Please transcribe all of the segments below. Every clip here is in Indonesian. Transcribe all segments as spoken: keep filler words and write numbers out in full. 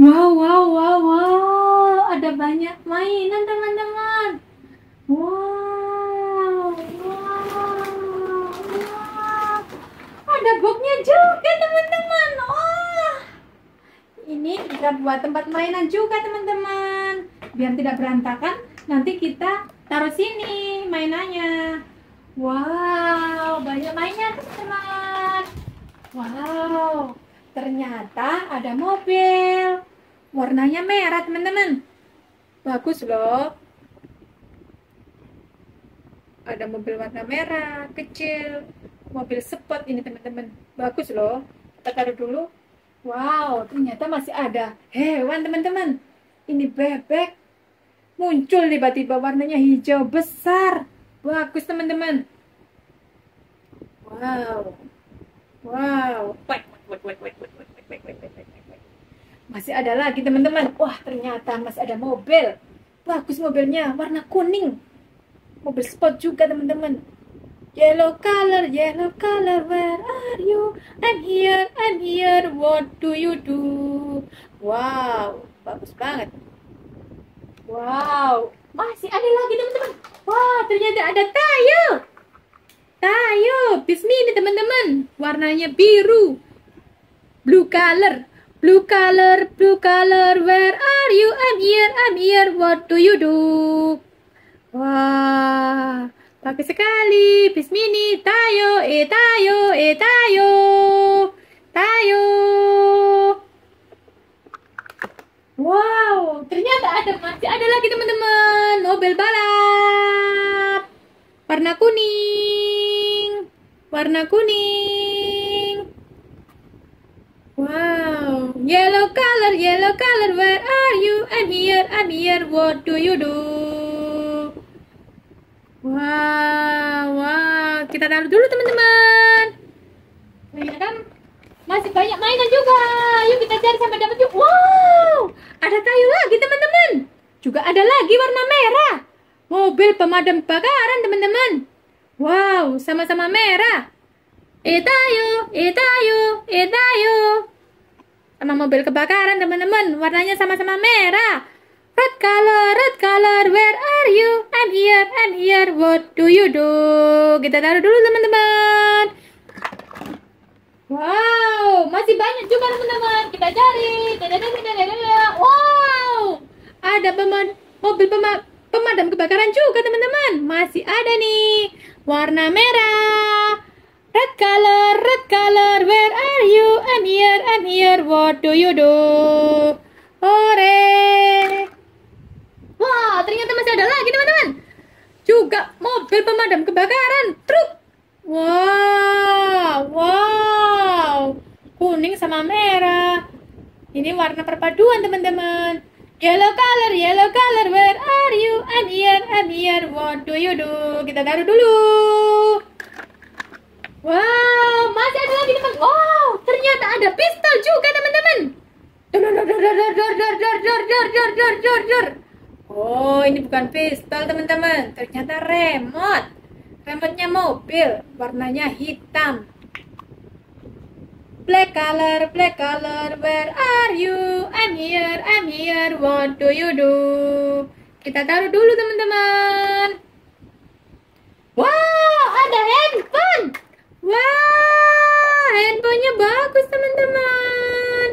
Wow, wow, wow, wow. Ada banyak mainan, teman-teman. Wow, wow, wow. Ada boxnya juga, teman-teman. Wah, ini bisa buat tempat mainan juga, teman-teman. Biar tidak berantakan, nanti kita taruh sini mainannya. Wow, banyak mainan, teman-teman. Wow, ternyata ada mobil. Warnanya merah, teman-teman. Bagus loh. Ada mobil warna merah, kecil. Mobil sport ini, teman-teman. Bagus loh. Kita taruh dulu. Wow, ternyata masih ada hewan, teman-teman. Ini bebek. Muncul tiba-tiba warnanya hijau besar. Bagus, teman-teman. Wow. Wow. Masih ada lagi, teman-teman. Wah, ternyata masih ada mobil. Bagus mobilnya, warna kuning. Mobil sport juga, teman-teman. Yellow color, yellow color, where are you? I'm here, I'm here, what do you do? Wow, bagus banget. Wow, masih ada lagi, teman-teman. Wah, ternyata ada Tayo. Tayo, bis mini, teman-teman. Warnanya biru. Blue color. Blue color, blue color, where are you? I'm here, I'm here, what do you do? Wah, bagus sekali. Bis mini, Tayo, eh Tayo, eh Tayo. Tayo. Wow, ternyata ada masih ada lagi, teman-teman. Mobil balap. Warna kuning. Warna kuning. Wow, yellow color, yellow color, where are you? I'm here, I'm here, what do you do? Wow, wow, kita taruh dulu, teman-teman. Ya kan? Masih banyak mainan juga. Yuk kita cari sampai dapat yuk. Wow, ada kayu lagi, teman-teman. Juga ada lagi warna merah. Mobil pemadam kebakaran, teman-teman. Wow, sama-sama merah. Etayo, etayo, etayo. Sama mobil kebakaran, teman-teman. Warnanya sama-sama merah. Red color, red color, where are you? I'm here, I'm here, what do you do? Kita taruh dulu, teman-teman. Wow, masih banyak juga, teman-teman. Kita cari. Wow, ada pemad mobil pema pemadam kebakaran juga, teman-teman. Masih ada nih. Warna merah. Red color, red color, where are you? I'm here, I'm here, what do you do? Hore! Wah, ternyata masih ada lagi, teman-teman. Juga mobil pemadam kebakaran, truk. Wow, wow, kuning sama merah. Ini warna perpaduan, teman-teman. Yellow color, yellow color, where are you? I'm here, I'm here, what do you do? Kita taruh dulu. Wow, masih ada lagi, teman. Wow, ternyata ada pistol juga, teman-teman. Oh, ini bukan pistol, teman-teman. Ternyata remote. Remote-nya mobil, warnanya hitam. Black color, black color, where are you? I'm here, I'm here, what do you do? Kita taruh dulu, teman-teman. Wow, ada handphone. Wah, handphonenya bagus, teman-teman.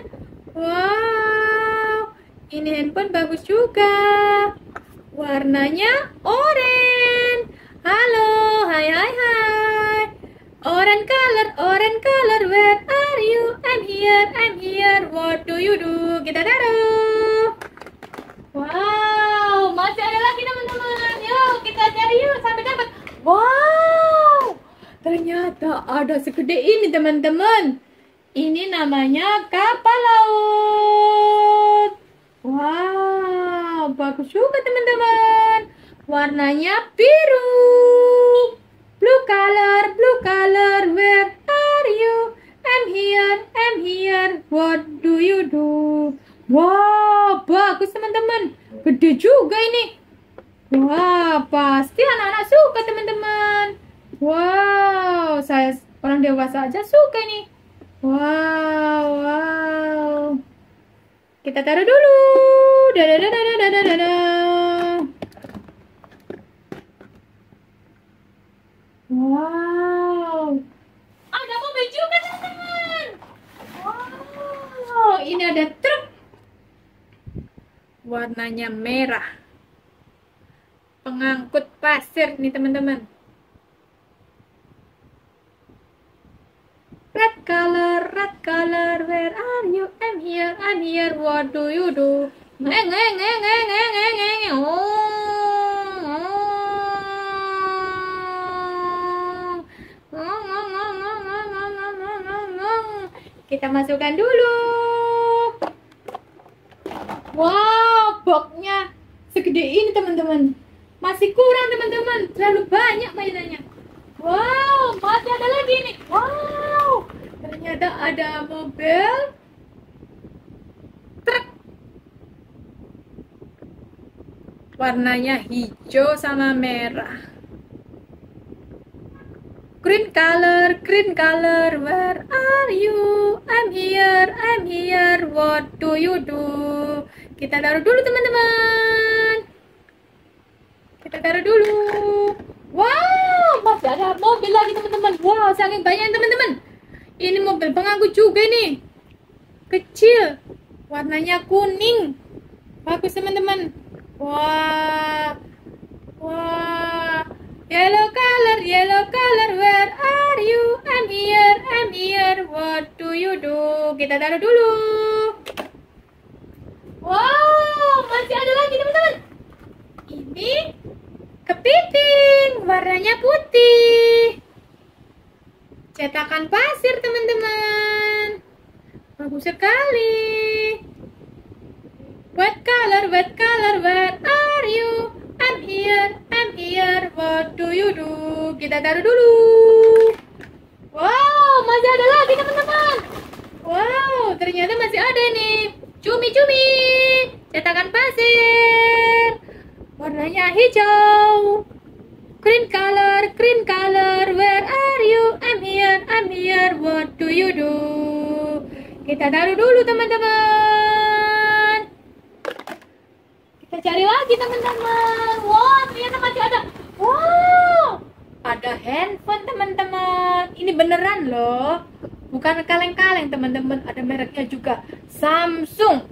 Wow, ini handphone bagus juga. Warnanya oranye. Halo, hai hai hai. Orange color, orange color, where are you? I'm here, I'm here, what do you do? Kita taruh. Wow, masih ada lagi, teman-teman. Yuk, kita cari yuk sampai dapat. Wow, ternyata ada segede ini, teman-teman. Ini namanya kapal laut. Wow, bagus juga, teman-teman. Warnanya biru. Blue color, blue color, where are you? I'm here, I'm here, what do you do? Wow, bagus, teman-teman. Gede juga ini. Wah, pasti anak-anak suka, teman-teman. Wow, saya orang dewasa aja suka nih. Wow, wow. Kita taruh dulu. Dadadadadadadada. Wow. Ada mobil juga teman-teman. Wow, ini ada truk. Warnanya merah. Pengangkut pasir nih teman-teman. Red color, red color, where are you? I'm here, I'm here, what do you do? Ngeng, ngeng, ngeng, ngeng, ngeng, ngeng, ngeng. Oh, oh. Ngong, ngong, ngong, ngong, ngong, ngong, ngong, ngong, ngong, ngong. Kita masukkan dulu. Wow, boxnya segede ini teman-teman. Masih kurang teman-teman, terlalu banyak mainannya. Wow, masih ada lagi nih. Wow, ternyata ada mobil truk. Warnanya hijau sama merah. Green color, green color, where are you? I'm here, I'm here, what do you do? Kita taruh dulu teman-teman. Kita taruh dulu. Wow, masih ada mobil lagi teman-teman. Wow, saking banyak teman-teman. Ini mobil pengangkut juga nih. Kecil. Warnanya kuning. Bagus teman-teman. Wah. Wah. Yellow color, yellow color, where are you? I'm here, I'm here, what do you do? Kita taruh dulu. Wow, masih ada lagi teman-teman. Ini kepiting, warnanya putih. Cetakan pasir teman-teman. Bagus sekali. What color, what color, where are you? I'm here, I'm here, what do you do? Kita taruh dulu. Wow, masih ada lagi teman-teman. Wow, ternyata masih ada nih. Cumi-cumi, cetakan pasir. Warnanya hijau. Green color, green color, where are you? I'm here, I'm here, what do you do? Kita taruh dulu teman-teman. Kita cari lagi teman-teman. Wow, ternyata masih ada. Wow, ada handphone teman-teman. Ini beneran loh. Bukan kaleng-kaleng teman-teman. Ada mereknya juga. Samsung.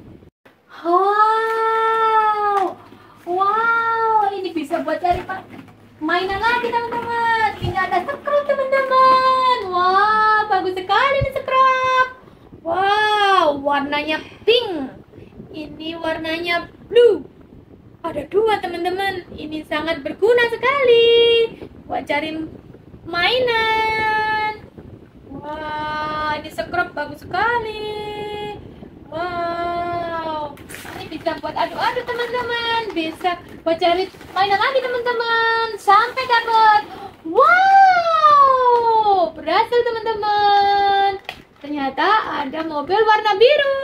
Wow. Wow, ini bisa buat cari mainan lagi teman-teman. Ini ada scrub teman-teman. Wow, bagus sekali ini scrub. Wow, warnanya pink. Ini warnanya blue. Ada dua teman-teman. Ini sangat berguna sekali buat cari mainan. Wah, ini scrub bagus sekali. Wow, ini bisa buat adu-adu teman-teman. Bisa buat cari mainan lagi teman-teman. Sampai dapat. Wow, berhasil teman-teman. Ternyata ada mobil warna biru.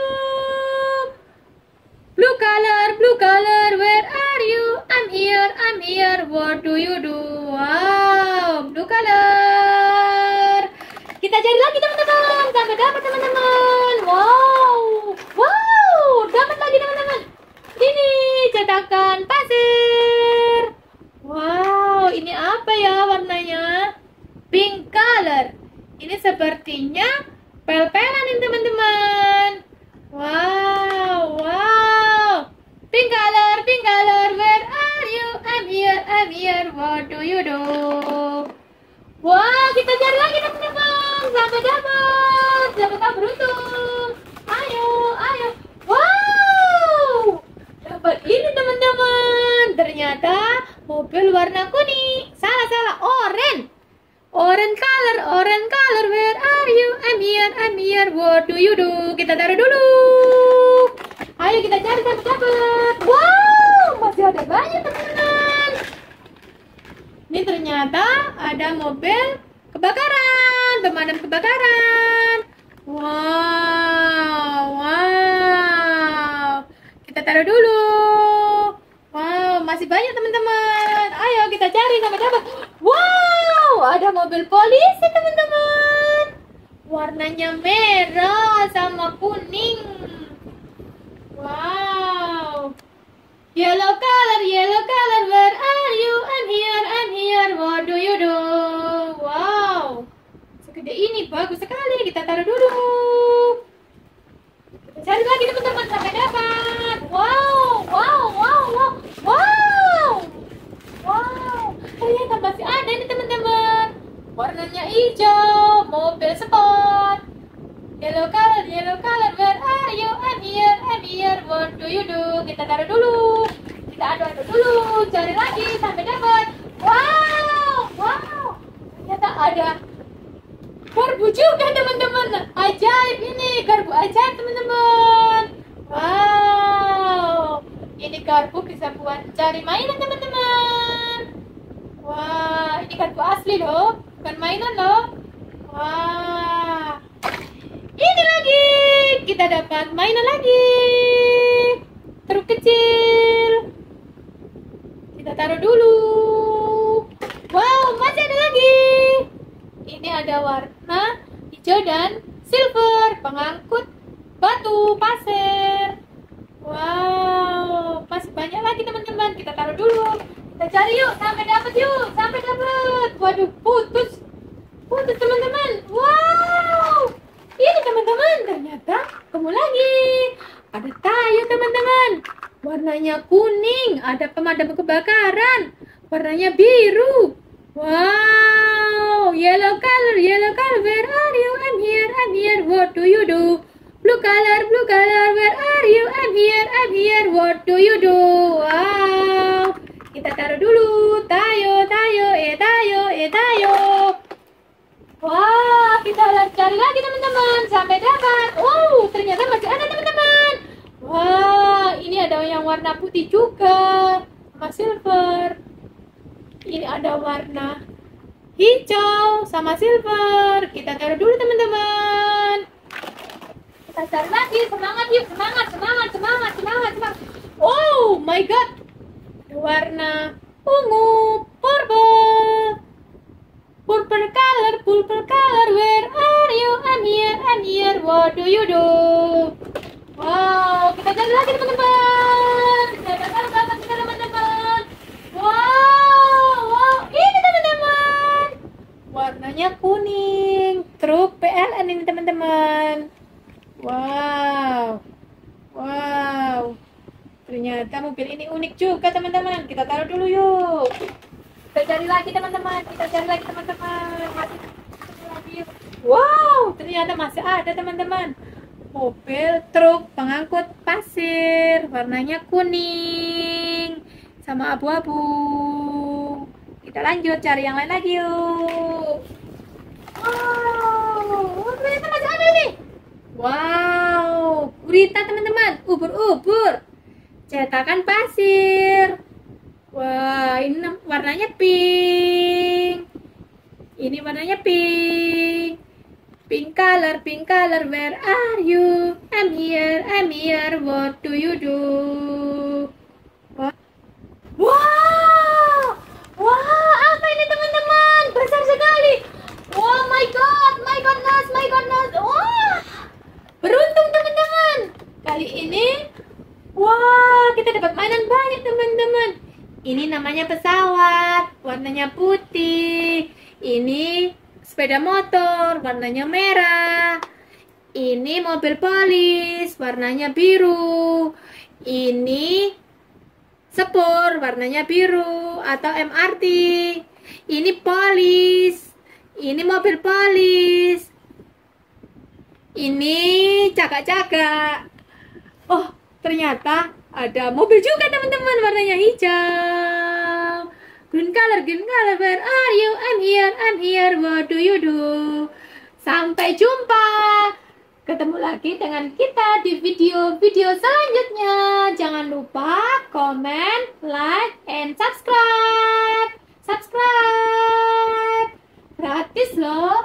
Blue color, blue color, where are you? I'm here, I'm here, what do you do? Wow, blue color. Kita cari lagi teman-teman, sampai dapat teman-teman. Wow, wow, dapat lagi teman-teman. Ini cetakan pasir. Wow, ini apa ya warnanya? Pink color. Ini sepertinya pel-pelan ini teman-teman. Wow, wow. Pink color, pink color, where are you? I'm here, I'm here, what do you do? Wow, kita cari lagi teman-teman. Sampai dapat. Siapakah beruntung? Ayo, ayo. Wow, dapat ini teman-teman. Ternyata mobil warna kuning. Salah, salah, oranye. Orange color, orange color, where are you? I'm here, I'm here, what do you do? Kita taruh dulu. Ayo kita cari sampai dapat. Wow, masih ada banyak teman-teman. Ini ternyata ada mobil kebakaran, pemadam kebakaran. Wow, wow. Kita taruh dulu. Wow, masih banyak teman-teman. Ayo kita cari sampai dapat. Wow, ada mobil polisi teman-teman. Warnanya merah sama kuning. Wow. Yellow color, yellow color, where are you? I'm here, I'm here, what do you do? Wow. Segede ini, bagus sekali. Kita taruh dulu. Kita cari lagi teman-teman sampai dapat. Wow, wow, wow, wow, wow. Wow. Ternyata masih ada ini teman-teman. Warnanya hijau, mobil sport. Yellow color, yellow color, where are you? I'm here, I'm here, what do you do? Kita taruh dulu. Kita aduk-aduk dulu. Cari lagi sampai dapat. Wow, wow. Ternyata ada garpu juga teman-teman. Ajaib ini, garpu ajaib teman-teman. Wow. Ini garpu bisa buat cari mainan teman-teman. Wah, ini garpu asli loh, bukan mainan loh. Wah. Ini lagi, kita dapat mainan lagi. Truk kecil. Kita taruh dulu. Wow, masih ada lagi. Ini ada warna hijau dan silver, pengangkut batu pasir. Wow, masih banyak lagi teman-teman. Kita taruh dulu. Kita cari yuk, sampai dapat yuk, sampai dapat. Waduh, putus, putus teman-teman. Wow. Ini teman-teman, ternyata ketemu lagi. Ada tayo teman-teman. Warnanya kuning, ada pemadam kebakaran. Warnanya biru. Wow, yellow color, yellow color, where are you? I'm here, I'm here, what do you do? Blue color, blue color, where are you? I'm here, I'm here, what do you do? Wow, kita taruh dulu. Tayo, tayo, eh tayo, eh tayo. Wah, kita cari lagi teman-teman sampai dapat. Wow, ternyata masih ada teman-teman. Wah, ini ada yang warna putih juga sama silver. Ini ada warna hijau sama silver. Kita taruh dulu teman-teman. Kita cari lagi. Semangat yuk, semangat, semangat, semangat, semangat, semangat. Oh my god, ada warna ungu, purple. Purple color, purple color, where are you? I'm here, I'm here, what do you do? Wow, kita cari lagi teman-teman. Kita cari lagi teman-teman. Wow, wow, ini teman-teman. Warnanya kuning. Truk P L N ini teman-teman. Wow, wow. Ternyata mobil ini unik juga teman-teman. Kita taruh dulu yuk. Kita cari lagi teman-teman, kita cari lagi teman-teman. Masih lagi. Wow, ternyata masih ada teman-teman. Mobil truk pengangkut pasir, warnanya kuning sama abu-abu. Kita lanjut cari yang lain lagi yuk. Wow, ternyata masih ada nih. Wow, gurita teman-teman, ubur-ubur, cetakan pasir. Wah, ini warnanya pink. Ini warnanya pink. Pink color, pink color, where are you? I'm here, I'm here, what do you do? Wah, wow, wow, apa ini teman-teman? Besar sekali. Oh my god, my goodness, my goodness. Wah, beruntung teman-teman. Kali ini, wah, kita dapat mainan banyak teman-teman. Ini namanya pesawat, warnanya putih. Ini sepeda motor, warnanya merah. Ini mobil polis, warnanya biru. Ini sepur, warnanya biru atau M R T. Ini polis. Ini mobil polis. Ini cakak-cakak. Oh, ternyata ada mobil juga teman-teman, warnanya hijau. Green color, green color, where are you? I'm here, I'm here, what do you do? Sampai jumpa. Ketemu lagi dengan kita di video-video selanjutnya. Jangan lupa comment, like, and subscribe. Subscribe. Gratis loh.